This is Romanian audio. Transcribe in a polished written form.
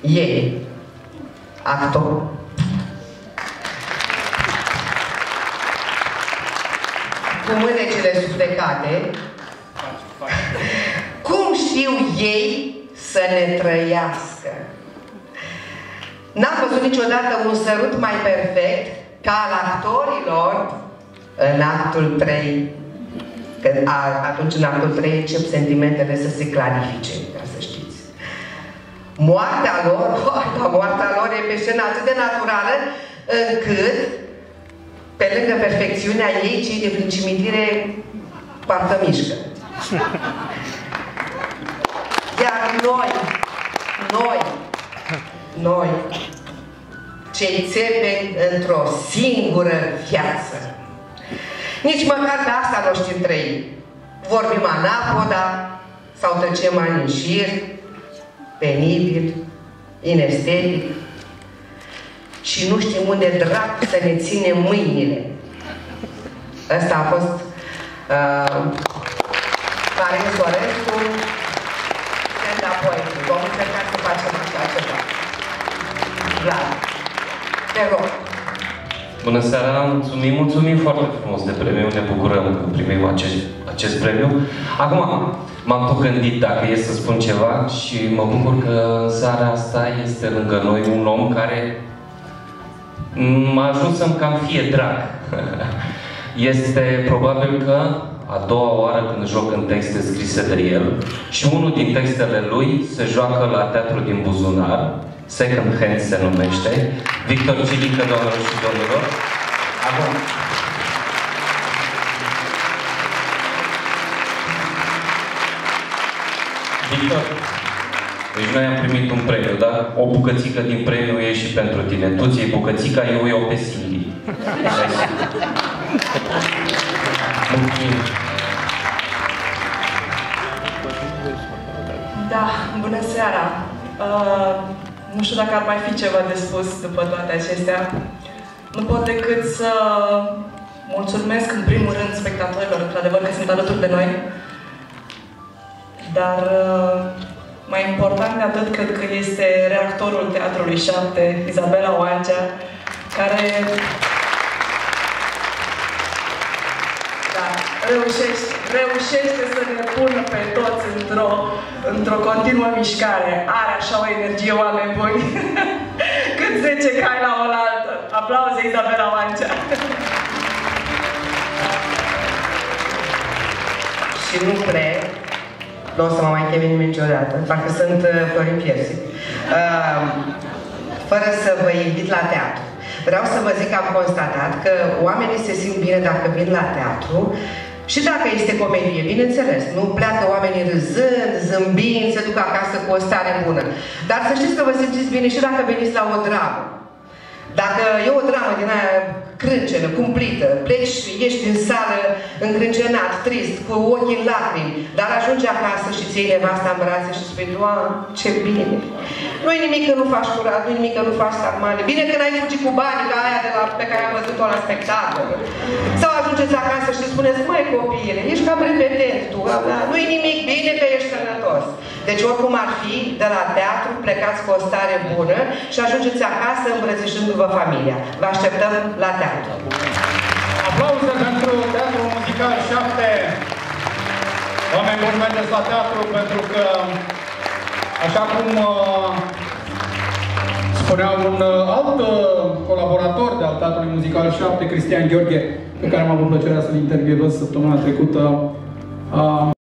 ei, actor, cu mânecile suflecate, cum știu ei să ne trăiască? N-am văzut niciodată un sărut mai perfect ca al actorilor în actul 3. Că atunci în actul 3 încep sentimentele să se clarifice, ca să știți. Moartea lor e pe scenă atât de naturală încât pe lângă perfecțiunea ei, cei de prin cimitire parcă mișcă. Iar noi, cei țepeni într-o singură viață, nici măcar pe asta nu știm trăi. Vorbim anapoda sau tăcem ani în șir, penibil, inestetic, și nu știm unde dracu să ne ținem mâinile. Ăsta a fost Marin Sorescu, stand-up poetry. Vom încerca să facem așa ceva. Vlad, te rog. Bună seara, mulțumim foarte frumos de premiu, ne bucurăm că primim acest premiu. Acum, m-am tot gândit dacă e să spun ceva și mă bucur că în seara asta este lângă noi un om care m-a ajuns să-mi cam fie drag. Este probabil că a doua oară când joc în texte scrise de el și unul din textele lui se joacă la Teatrul din Buzunar, Second Hand se numește, Victor Cilică, doamnelor și domnilor. Acum, Victor, deci noi am primit un premiu, da? O bucățică din premiu e și pentru tine. Tu ți-ai bucățica, eu iau pe Cindy. Mulțumim. Da, bună seara. Nu știu dacă ar mai fi ceva de spus după toate acestea. Nu pot decât să mulțumesc în primul rând spectatorilor, într-adevăr că sunt alături de noi. Dar mai important de atât, cred că este reactorul Teatrului 7, Izabela Oancea, care reușește să ne pună pe toți într-o continuă mișcare. Are așa o energie, oameni buni, cât 10 cai la oaltă. Aplauze, Izabela Oancea! Și nu cred, nu o să mă mai cheme nimeni niciodată, parcă sunt Florin Piersi, fără să vă invit la teatru. Vreau să vă zic că am constatat că oamenii se simt bine dacă vin la teatru și dacă este comedie, bineînțeles. Nu pleacă oamenii râzând, zâmbind, se duc acasă cu o stare bună. Dar să știți că vă simțiți bine și dacă veniți la o dramă. Dacă e o dramă din aia crâncenă, cumplită, pleci, ești din sală încrâncenat, trist, cu ochii în lacrimi, dar ajungi acasă și ți iei nevasta în brațe și spui, Doamne, ce bine! Nu-i nimic că nu faci curat, nu-i nimic că nu faci sarmale. Bine că n-ai fugit cu banii ca aia pe care am văzut-o la spectacol. Sau ajungeți acasă și spuneți, măi copile, ești cam repetent tu, nu-i nimic, bine că ești sănătos. Deci oricum ar fi, de la teatru, plecați cu o stare bună și ajungeți acasă îmbrățișându-vă familia. Vă așteptăm la teatru. Aplauze pentru Teatrul Muzical 7. Oameni buni, mergeți la teatru pentru că, așa cum spunea un alt colaborator de al Teatrului Muzical 7, Cristian Gheorghe, pe care am avut plăcerea să-l intervievez săptămâna trecută,